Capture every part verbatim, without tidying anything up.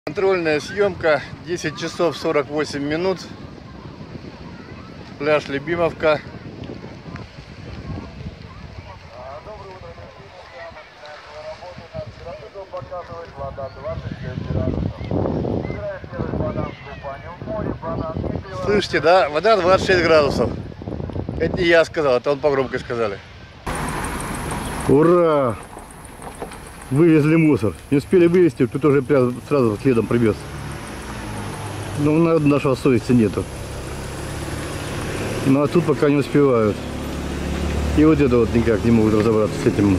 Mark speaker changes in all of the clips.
Speaker 1: Контрольная съемка, десять часов сорок восемь минут, пляж Любимовка. Слышите, да? Вода двадцать шесть градусов. Это не я сказал, это он по громкой сказали. Ура! Вывезли мусор. Не успели вывезти, кто-то уже прям сразу следом привез. Но нашего совести нету. Ну а тут пока не успевают. И вот это вот никак не могут разобраться с этим.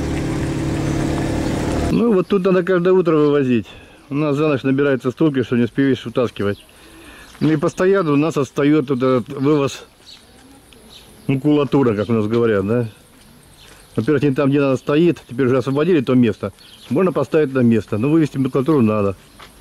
Speaker 1: Ну вот тут надо каждое утро вывозить. У нас за ночь набирается столько, что не успеешь вытаскивать. Ну и постоянно у нас отстает вот этот вывоз макулатура, как у нас говорят, да? Во-первых, не там, где она стоит, теперь уже освободили то место, можно поставить на место, но вывести макулатуру надо.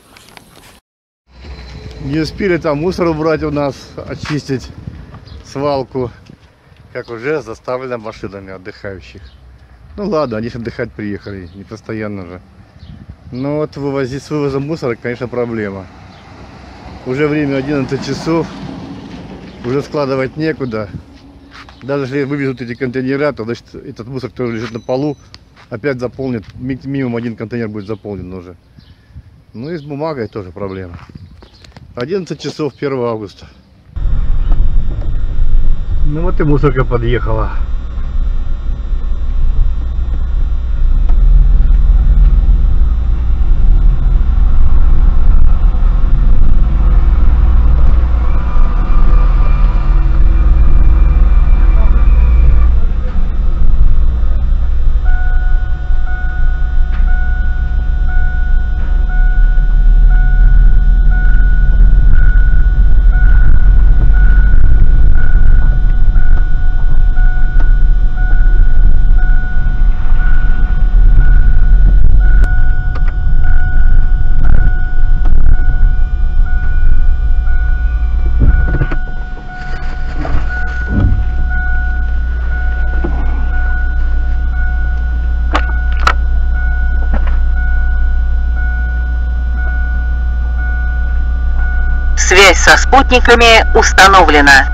Speaker 1: Не успели там мусор убрать у нас, очистить свалку, как уже заставлено машинами отдыхающих. Ну ладно, они же отдыхать приехали, не постоянно же. Но вот вывозить с вывозом мусора, конечно, проблема. Уже время одиннадцать часов, уже складывать некуда. Даже если вывезут эти контейнера, то значит этот мусор, который лежит на полу, опять заполнит. Минимум один контейнер будет заполнен уже. Ну и с бумагой тоже проблема. одиннадцать часов первого августа. Ну вот и мусорка подъехала.
Speaker 2: Связь со спутниками установлена.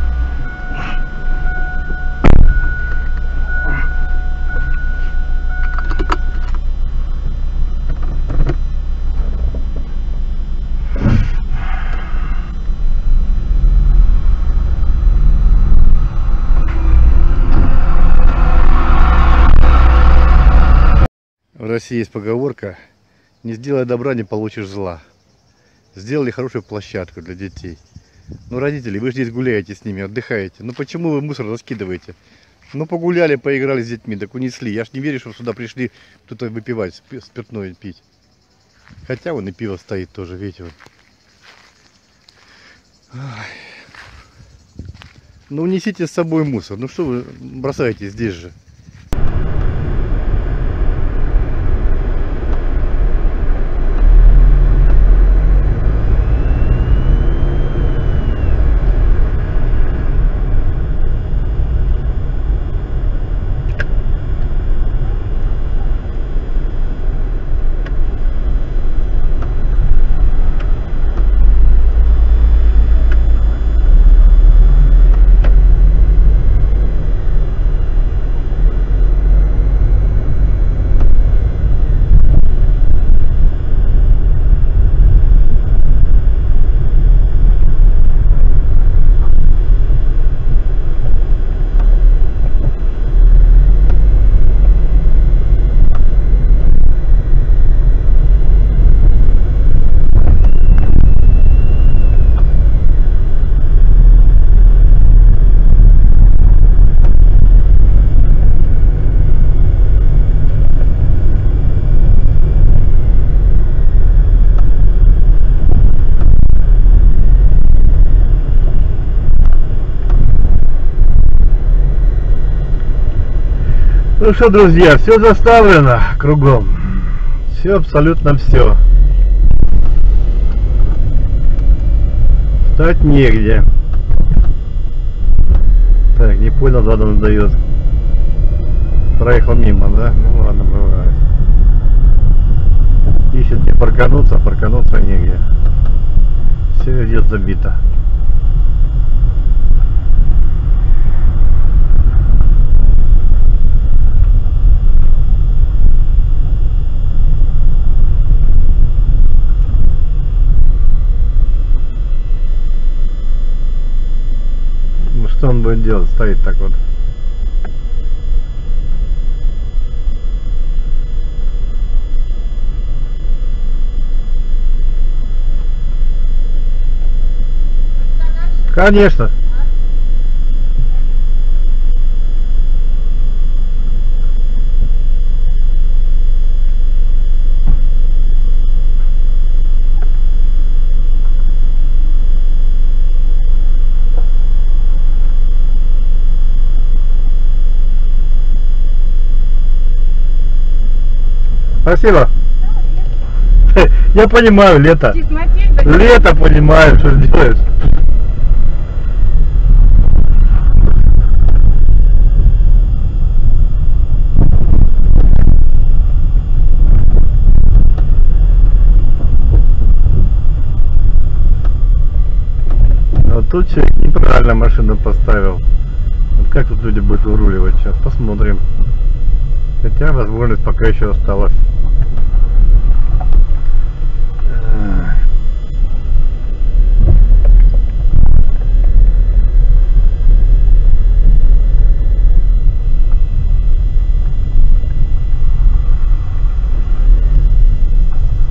Speaker 1: В России есть поговорка: не сделай добра, не получишь зла. Сделали хорошую площадку для детей. Ну, родители, вы же здесь гуляете с ними, отдыхаете. Ну, почему вы мусор раскидываете? Ну, погуляли, поиграли с детьми, так унесли. Я ж не верю, что сюда пришли кто-то выпивать, спиртное пить. Хотя вон и пиво стоит тоже, видите. Вот. Ну, унесите с собой мусор. Ну, что вы бросаете здесь же? Ну что, друзья, все заставлено кругом. Все, абсолютно все. Встать негде. Так, не понял, задом дает. Проехал мимо, да? Ну ладно, бывает. Ищет где паркануться, паркануться негде. Все везде забито. Ну что он будет делать? Стоит так вот. Конечно. Спасибо. Я понимаю, лето. Лето понимаю, что делаешь. Вот тут человек неправильно машину поставил. Вот как тут люди будут выруливать сейчас, посмотрим. Хотя возможность пока еще осталась.